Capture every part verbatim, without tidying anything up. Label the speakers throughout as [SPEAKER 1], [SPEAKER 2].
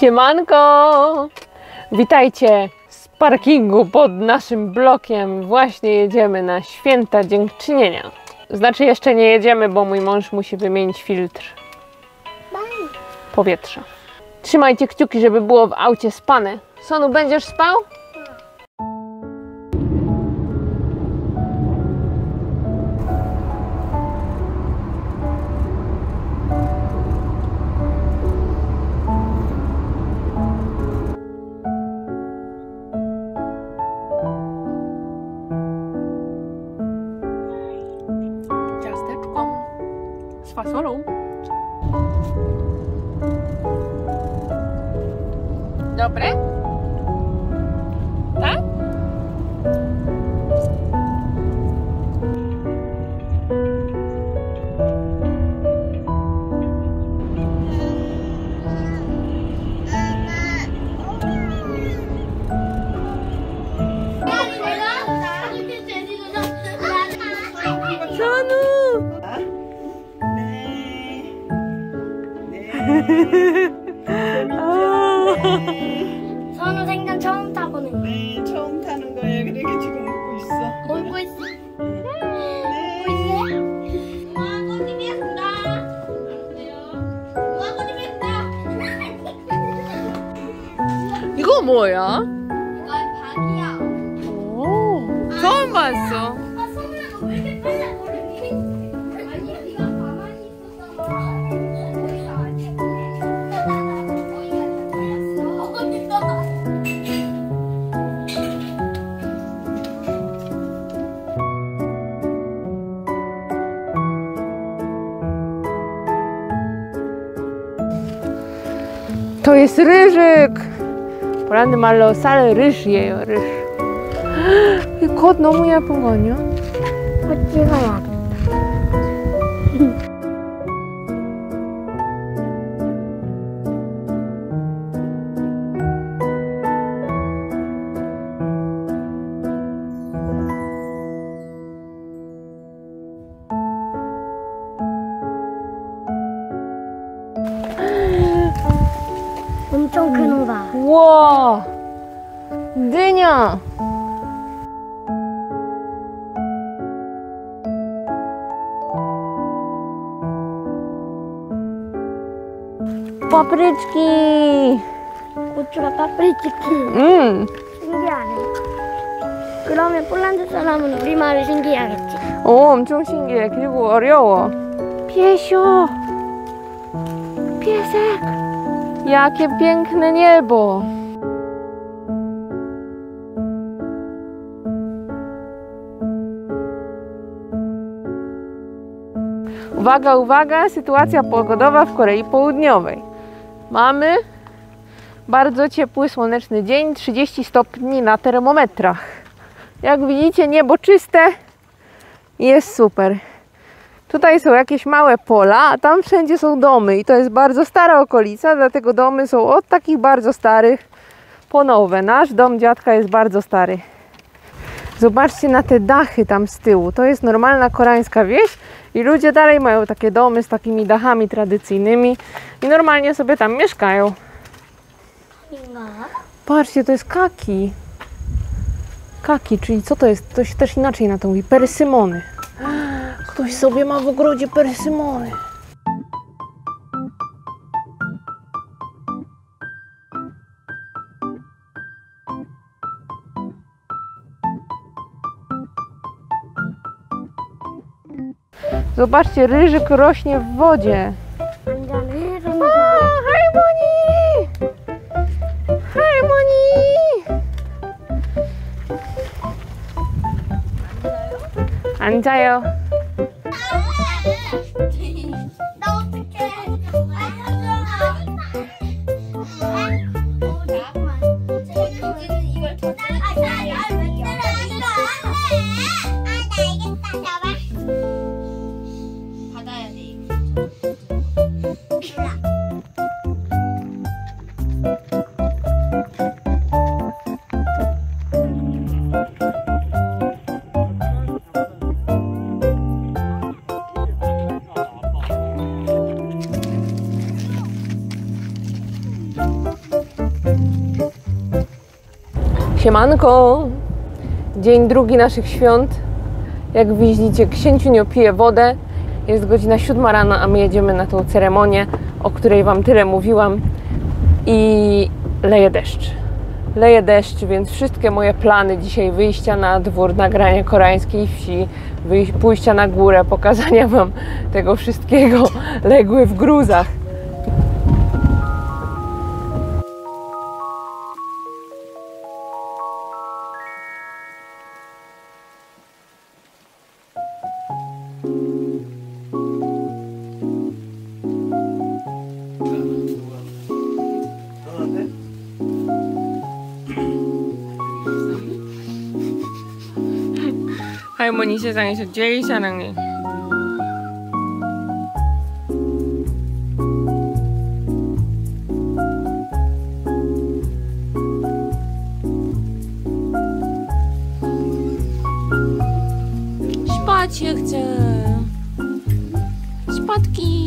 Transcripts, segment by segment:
[SPEAKER 1] Siemanko! Witajcie z parkingu pod naszym blokiem. Właśnie jedziemy na święta dziękczynienia. Znaczy jeszcze nie jedziemy, bo mój mąż musi wymienić filtr powietrza. Trzymajcie kciuki, żeby było w aucie spane. Sonu, będziesz spał? Z fasolą. Dobre? Tak?
[SPEAKER 2] 선우 생전 처음 타보는 거야.
[SPEAKER 3] 네, 처음 타는 거예요. 그러니까 지금 웃고 있어.
[SPEAKER 2] 울고 있어. 울고 있어. 우아고님이었습니다. 우아고님이었습니다.
[SPEAKER 1] 이거 뭐야?
[SPEAKER 2] 이건 박이야.
[SPEAKER 1] 오, 처음 봤어.
[SPEAKER 2] 아, 선우야, 너 왜 이렇게 빨리 걸리니? 아니, 네가 가만히 있었잖아. 거기가 아니야. 거기가 걸렸어.
[SPEAKER 1] To jest ryżyk! Poranny 말로 쌀 ryż이에요, ryż. 이 겉 너무 예쁜 거 아니야?
[SPEAKER 2] 어, 찍어야 엄청 큰 호다.
[SPEAKER 1] 우와! 드냐! 파프리치키!
[SPEAKER 2] 고추가 파프리치키.
[SPEAKER 1] 음!
[SPEAKER 2] 신기하네. 그러면 폴란드 사람은 우리말을 신기하겠지.
[SPEAKER 1] 오, 엄청 신기해. 그리고 어려워. 피에쇼! 피에색! Jakie piękne niebo! Uwaga, uwaga! Sytuacja pogodowa w Korei Południowej. Mamy bardzo ciepły, słoneczny dzień, trzydzieści stopni na termometrach. Jak widzicie, niebo czyste, jest super. Tutaj są jakieś małe pola, a tam wszędzie są domy i to jest bardzo stara okolica, dlatego domy są od takich bardzo starych po nowe. Nasz dom dziadka jest bardzo stary. Zobaczcie na te dachy tam z tyłu. To jest normalna koreańska wieś i ludzie dalej mają takie domy z takimi dachami tradycyjnymi i normalnie sobie tam mieszkają. Patrzcie, to jest kaki. Kaki, czyli co to jest? To się też inaczej na to mówi. Persymony. Ktoś sobie ma w ogrodzie persymony. Zobaczcie, ryżyk rośnie w wodzie. O, harmonii! Harmonii! 앉아요.
[SPEAKER 2] 나 어떡해. 이걸 더 받아야 돼.
[SPEAKER 1] Siemanko! Dzień drugi naszych świąt. Jak widzicie, księciunio pije wodę. Jest godzina siódma rano, a my jedziemy na tą ceremonię, o której Wam tyle mówiłam. I leje deszcz. Leje deszcz, więc wszystkie moje plany dzisiaj, wyjścia na dwór, nagrania koreańskiej wsi, wyjść, pójścia na górę, pokazania Wam tego wszystkiego, legły w gruzach. 할머니 세상에서 제일 사랑해. Spać się chcę. Spatki.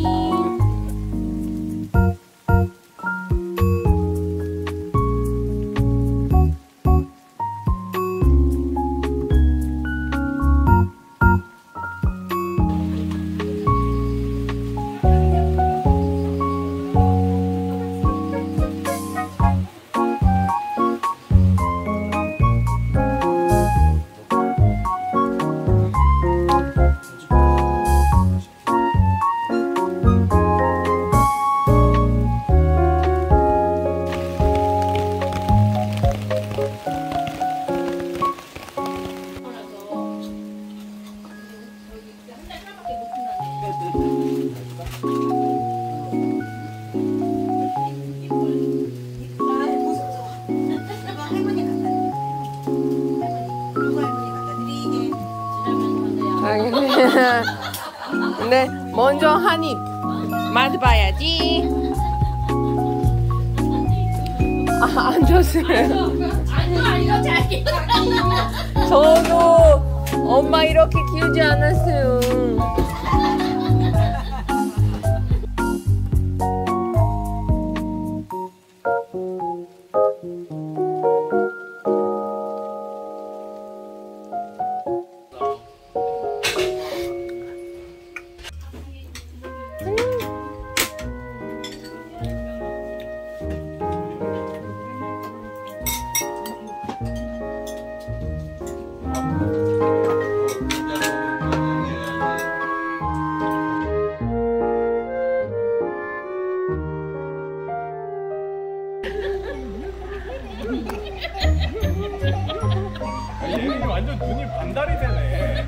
[SPEAKER 1] 근데 먼저 한 입 맛봐야지. 아, 안 줬어요. 저도 엄마 이렇게 키우지 않았어요.
[SPEAKER 4] 얘는 완전 눈이 반달이 되네.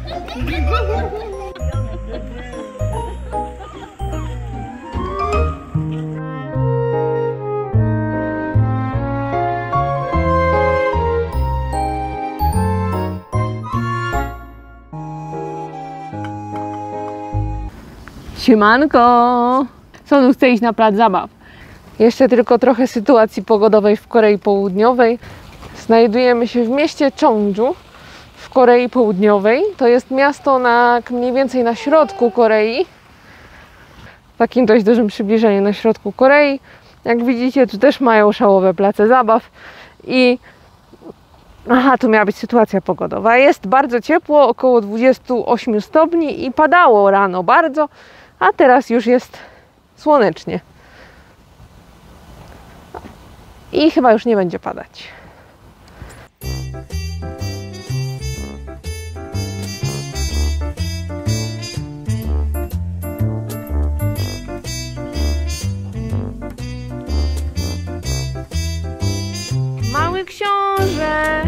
[SPEAKER 1] Siemanko! Sonu chce iść na plac zabaw. Jeszcze tylko trochę sytuacji pogodowej w Korei Południowej. Znajdujemy się w mieście Cheongju w Korei Południowej. To jest miasto na, mniej więcej na środku Korei. W takim dość dużym przybliżeniu na środku Korei. Jak widzicie, tu też mają szałowe place zabaw. I aha, tu miała być sytuacja pogodowa. Jest bardzo ciepło, około dwadzieścia osiem stopni i padało rano bardzo, a teraz już jest słonecznie. I chyba już nie będzie padać. Mały książę!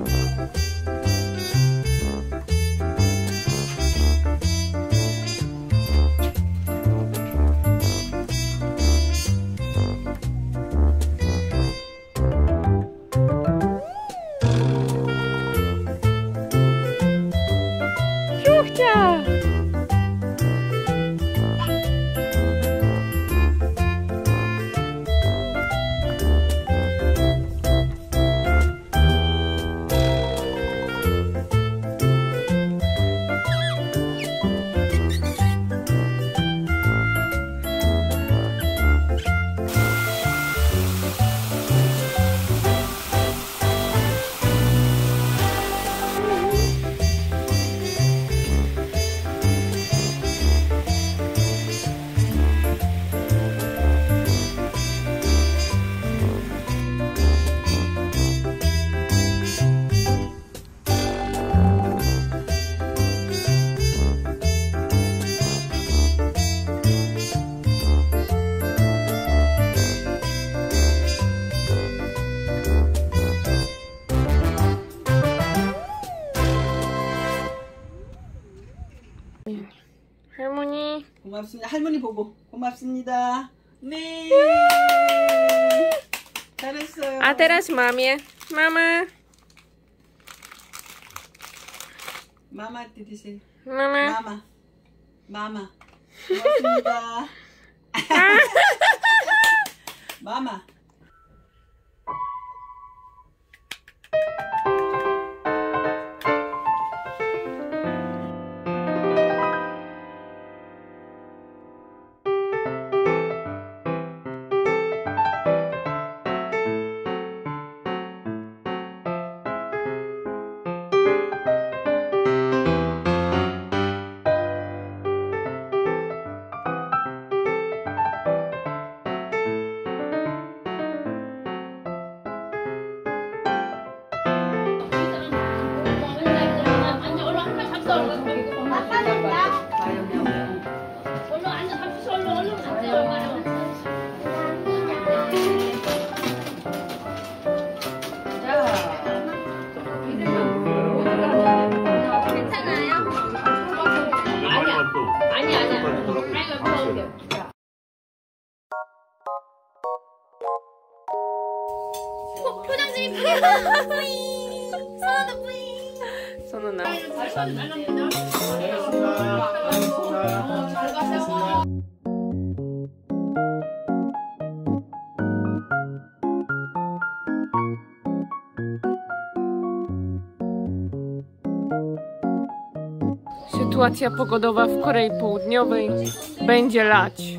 [SPEAKER 1] Ciuchcia!
[SPEAKER 3] 고맙습니다. 할머니 보고 고맙습니다. 네. 잘했어요.
[SPEAKER 1] A teraz mamie. Mama.
[SPEAKER 3] 마마 드리세요.
[SPEAKER 1] Mama.
[SPEAKER 3] 마마. 마마. 고맙습니다. 마마.
[SPEAKER 2] 포장지 뿌잉! 선아도 뿌잉!
[SPEAKER 1] 손은 나. Sytuacja pogodowa w Korei Południowej będzie lać.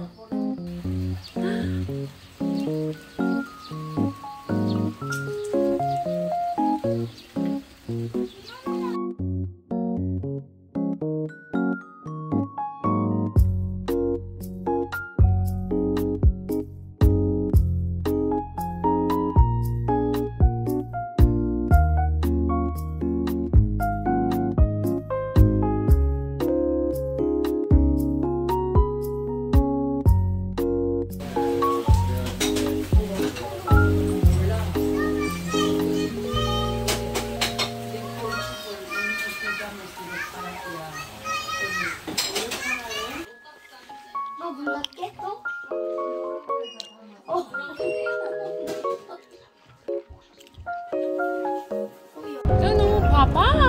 [SPEAKER 2] 너 놀랄게 또? 어.
[SPEAKER 1] 쟤 너무 봐봐.